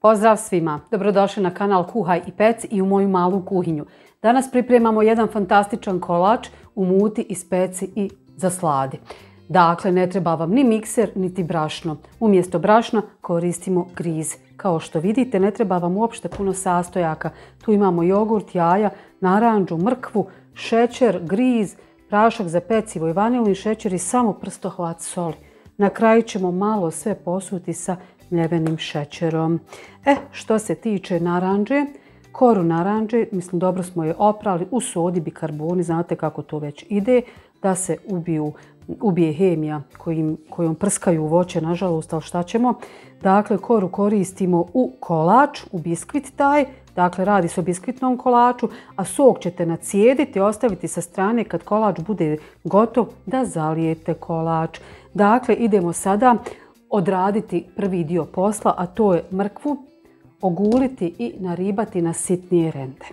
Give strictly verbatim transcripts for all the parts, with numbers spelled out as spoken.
Pozdrav svima! Dobrodošli na kanal Kuhaj i peci i u moju malu kuhinju. Danas pripremamo jedan fantastičan kolač u muti, ispeci i zasladi. Dakle, ne treba vam ni mikser, niti brašno. Umjesto brašna koristimo griz. Kao što vidite, ne treba vam uopšte puno sastojaka. Tu imamo jogurt, jaja, naranđu, mrkvu, šećer, griz, prašak za pecivo i vanilin šećer i samo prstohvat soli. Na kraju ćemo malo sve posuti sa mljevenim šećerom. E, što se tiče naranđe, koru naranđe, mislim dobro smo je oprali u sodi, bikarboni, znate kako to već ide, da se ubiju, ubije hemija kojim, kojom prskaju voće, nažalost, ali šta ćemo? Dakle, koru koristimo u kolač, u biskvit taj, dakle radi se o biskvitnom kolaču, a sok ćete nacijediti, ostaviti sa strane kad kolač bude gotov da zalijete kolač. Dakle, idemo sada odraditi prvi dio posla, a to je mrkvu oguliti i naribati na sitnije rende.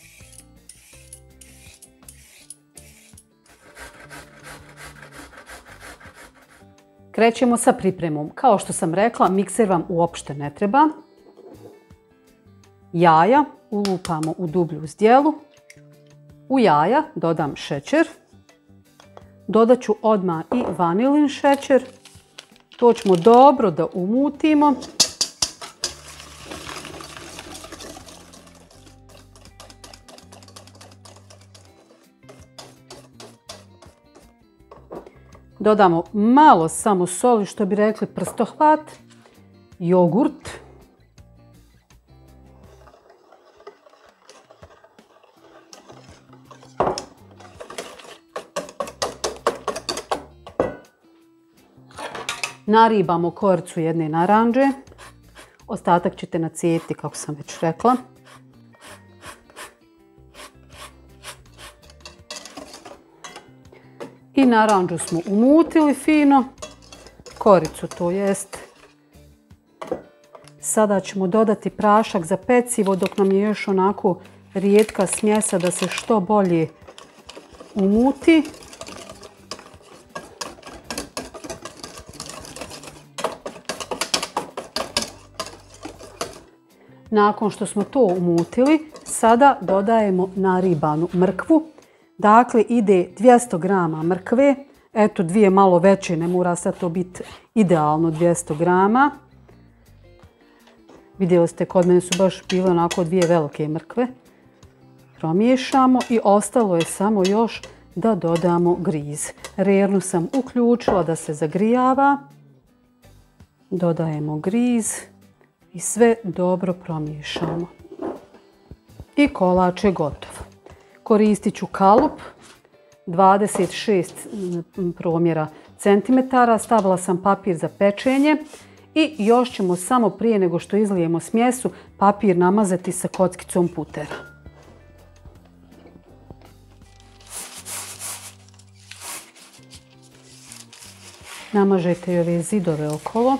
Krećemo sa pripremom. Kao što sam rekla, mikser vam uopšte ne treba. Jaja ulupamo u dublju zdjelu. U jaja dodam šećer. Dodat ću odmah i vanilin šećer. To ćemo dobro da umutimo. Dodamo malo samo soli, što bi rekli prstohvat, jogurt, naribamo koricu jedne naranđe, ostatak ćete nacijediti kako sam već rekla. I naranđu smo umutili fino, koricu to jest. Sada ćemo dodati prašak za pecivo dok nam je još onako rijetka smjesa da se što bolje umuti. Nakon što smo to umutili, sada dodajemo naribanu mrkvu. Dakle, ide dvjesto grama mrkve, eto dvije malo veće, ne mora sad to biti idealno dvjesto grama. Vidjeli ste, kod mene su baš bile onako dvije velike mrkve. Promiješamo i ostalo je samo još da dodamo griz. Rernu sam uključila da se zagrijava. Dodajemo griz i sve dobro promiješamo. I kolač je gotov. Koristit ću kalup dvadeset šest promjera centimetara, stavila sam papir za pečenje i još ćemo samo prije nego što izlijemo smjesu papir namazati sa kockicom putera. Namažete i ove zidove okolo.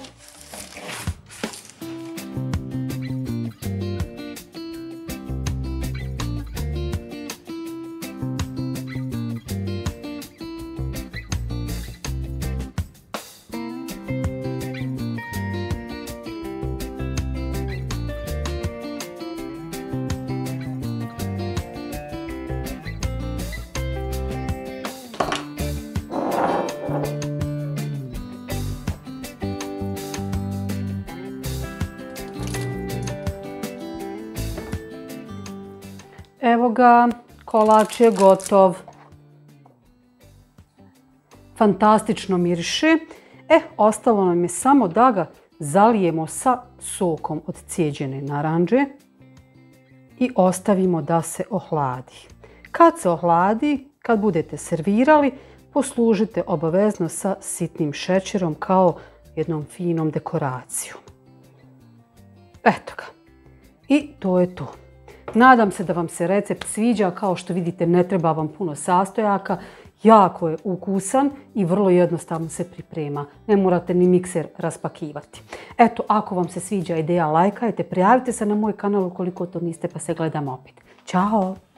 Evo ga, kolač je gotov. Fantastično miriše. E, ostalo nam je samo da ga zalijemo sa sokom od cijeđene naranđe i ostavimo da se ohladi. Kad se ohladi, kad budete servirali, poslužite obavezno sa sitnim šećerom kao jednom finom dekoracijom. Eto ga. I to je to. Nadam se da vam se recept sviđa, kao što vidite ne treba vam puno sastojaka, jako je ukusan i vrlo jednostavno se priprema. Ne morate ni mikser raspakivati. Eto, ako vam se sviđa ideja, lajkajte, prijavite se na moj kanal ukoliko to niste, pa se gledamo opet. Ćao!